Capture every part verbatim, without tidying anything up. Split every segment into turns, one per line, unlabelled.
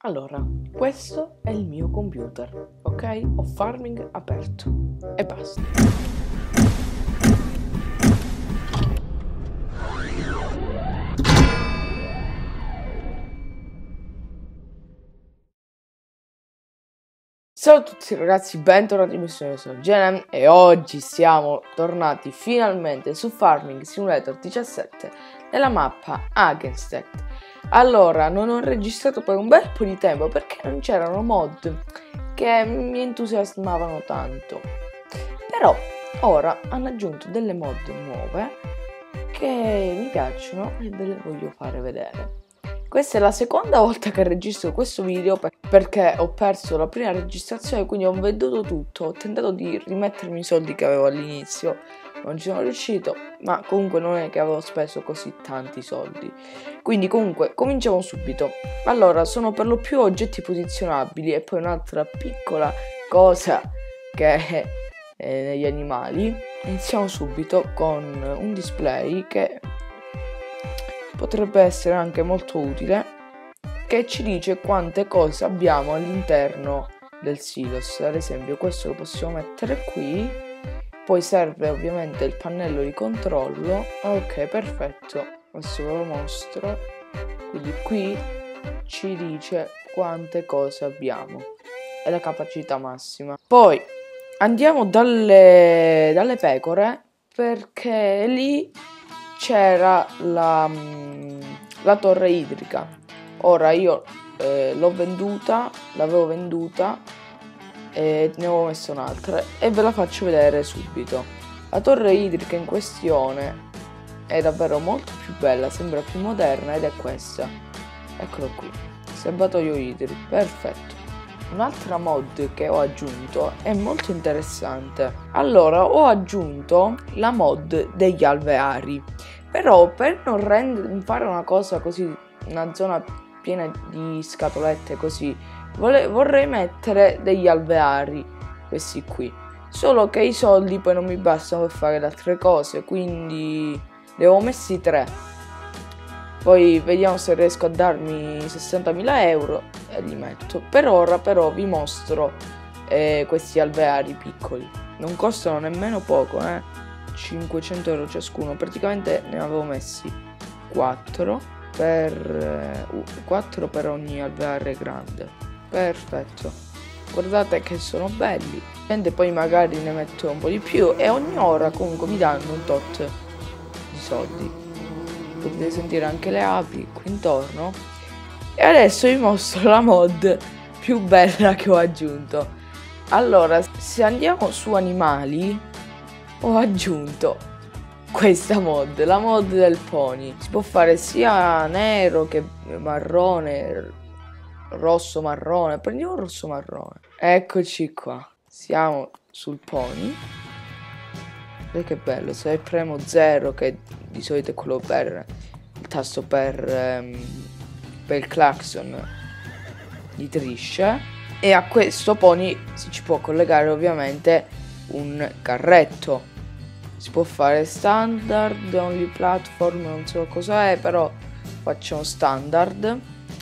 Allora, questo è il mio computer, ok? Ho Farming aperto e basta. Ciao a tutti ragazzi, bentornati in Missione Genem e oggi siamo tornati finalmente su Farming Simulator diciassette nella mappa Hagenstedt. Allora, non ho registrato per un bel po' di tempo perché non c'erano mod che mi entusiasmavano tanto. Però ora hanno aggiunto delle mod nuove che mi piacciono e ve le voglio fare vedere. Questa è la seconda volta che registro questo video perché ho perso la prima registrazione, quindi ho venduto tutto. Ho tentato di rimettermi i soldi che avevo all'inizio, non ci sono riuscito, ma comunque non è che avevo speso così tanti soldi. Quindi comunque cominciamo subito. Allora, sono per lo più oggetti posizionabili e poi un'altra piccola cosa che è eh, negli animali. Iniziamo subito con un display che potrebbe essere anche molto utile, che ci dice quante cose abbiamo all'interno del silos. Ad esempio questo lo possiamo mettere qui, poi serve ovviamente il pannello di controllo. Ok, perfetto, adesso ve lo mostro. Quindi qui ci dice quante cose abbiamo e la capacità massima. Poi andiamo dalle, dalle pecore, perché lì c'era la, la torre idrica. Ora io eh, l'ho venduta, l'avevo venduta e ne avevo messa un'altra e ve la faccio vedere subito. La torre idrica in questione è davvero molto più bella, sembra più moderna ed è questa. Eccolo qui, serbatoio idrico, perfetto. Un'altra mod che ho aggiunto è molto interessante. Allora, ho aggiunto la mod degli alveari, però per non rendere, fare una cosa così, una zona piena di scatolette così, vole, vorrei mettere degli alveari, questi qui. Solo che i soldi poi non mi bastano per fare le altre cose, quindi ne ho messi tre. Poi vediamo se riesco a darmi sessantamila euro e li metto. Per ora però vi mostro eh, questi alveari piccoli. Non costano nemmeno poco, eh. cinquecento euro ciascuno. Praticamente ne avevo messi quattro per, eh, quattro per ogni alveare grande. Perfetto. Guardate che sono belli. E poi magari ne metto un po' di più e ogni ora comunque mi danno un tot di soldi. Potete sentire anche le api qui intorno. E adesso vi mostro la mod più bella che ho aggiunto. Allora, se andiamo su animali, ho aggiunto questa mod, la mod del pony. Si può fare sia nero che marrone, rosso marrone. Prendiamo un rosso marrone. Eccoci qua, siamo sul pony. Vedete che bello, se premo zero, che di solito è quello per il tasto per, um, per il clacson, gli trisce. E a questo pony si ci può collegare ovviamente un carretto. Si può fare standard, only platform, non so cosa è, però facciamo standard.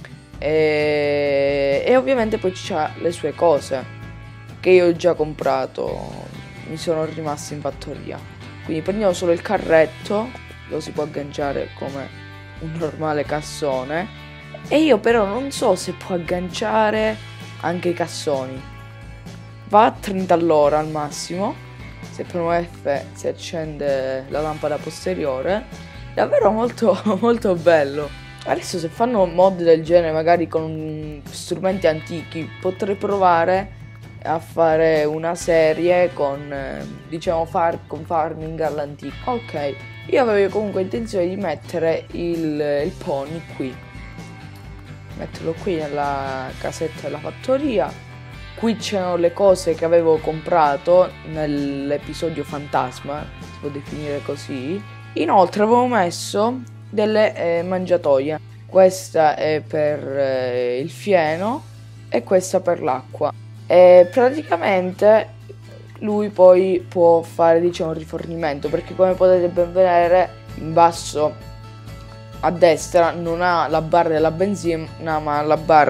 E, e ovviamente poi c'ha le sue cose che io ho già comprato, mi sono rimaste in fattoria. Quindi prendiamo solo il carretto, lo si può agganciare come un normale cassone. E io però non so se può agganciare anche i cassoni. Va a trenta all'ora al massimo. Se premo F si accende la lampada posteriore. Davvero molto molto bello. Adesso se fanno mod del genere magari con strumenti antichi, potrei provare a fare una serie con eh, diciamo far, con farming all'antico. Ok, io avevo comunque intenzione di mettere il, il pony qui, metterlo qui nella casetta della fattoria. Qui c'erano le cose che avevo comprato nell'episodio fantasma, si può definire così. Inoltre avevo messo delle eh, mangiatoie. Questa è per eh, il fieno e questa per l'acqua. E praticamente lui poi può fare diciamo un rifornimento, perché come potete ben vedere in basso a destra non ha la barra della benzina ma la barra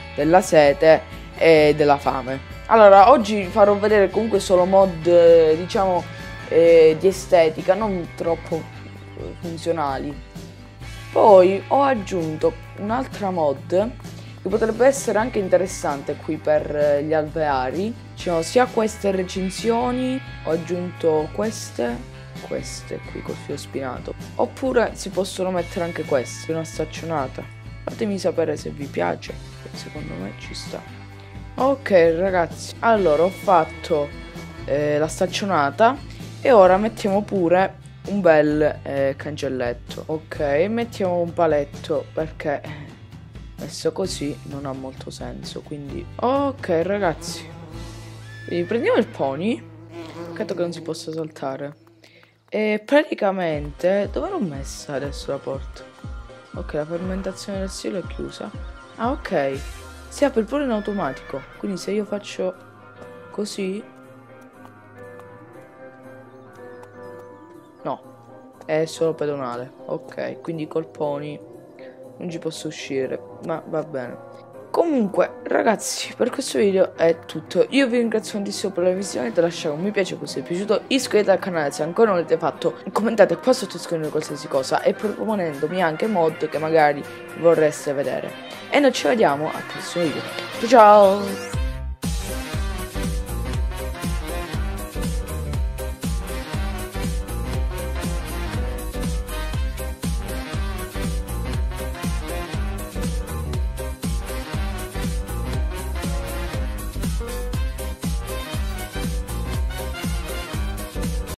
della sete e della fame. Allora, oggi farò vedere comunque solo mod, eh, diciamo, eh, di estetica, non troppo funzionali. Poi ho aggiunto un'altra mod che potrebbe essere anche interessante qui per gli alveari. Ci sono sia queste recinzioni, ho aggiunto queste, queste qui col filo spinato, oppure si possono mettere anche queste, una staccionata. Fatemi sapere se vi piace, secondo me ci sta. Ok ragazzi, allora ho fatto eh, la staccionata e ora mettiamo pure un bel eh, cancelletto. Ok, mettiamo un paletto perché messo così non ha molto senso, quindi ok ragazzi, quindi prendiamo il pony, peccato che non si possa saltare, e praticamente dove l'ho messa adesso la porta? Ok, la fermentazione del silo è chiusa. Ah ok, si apre pure in automatico, quindi se io faccio così, no, è solo pedonale. Ok, quindi col pony non ci posso uscire, ma va bene. Comunque ragazzi, per questo video è tutto. Io vi ringrazio tantissimo per la visione, lasciate un mi piace se vi è piaciuto, iscrivetevi al canale se ancora non l'avete fatto, commentate qua sotto scrivendo qualsiasi cosa e proponendomi anche mod che magari vorreste vedere. E noi ci vediamo al prossimo video. Ciao ciao!